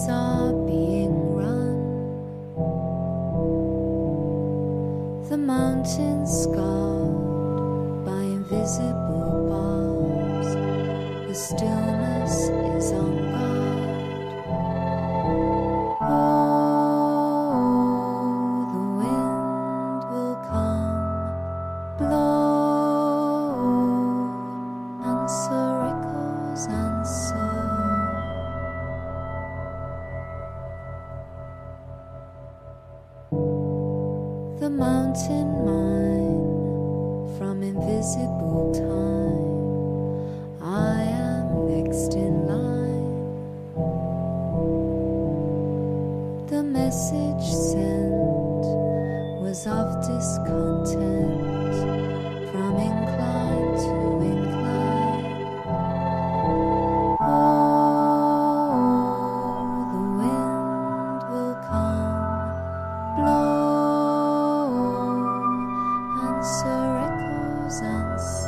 cities are being run, the mountains scarred by invisible bars, the stillness is on guard. Oh, the wind will come, blow, answer echoes, answer. The mountain mine from invisible time, I am next in line. The message sent was of discontent, from incline to incline. Oh, the wind will come, blow, answer echoes, answer.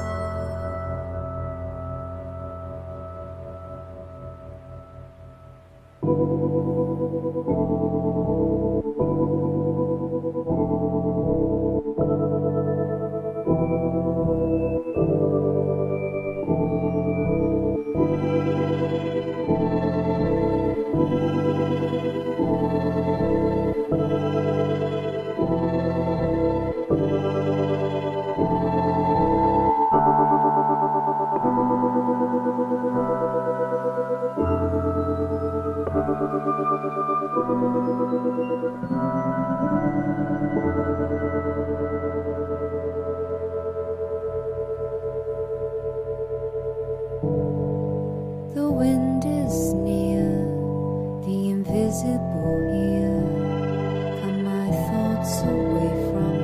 The wind is near, the invisible here. Come my thoughts away from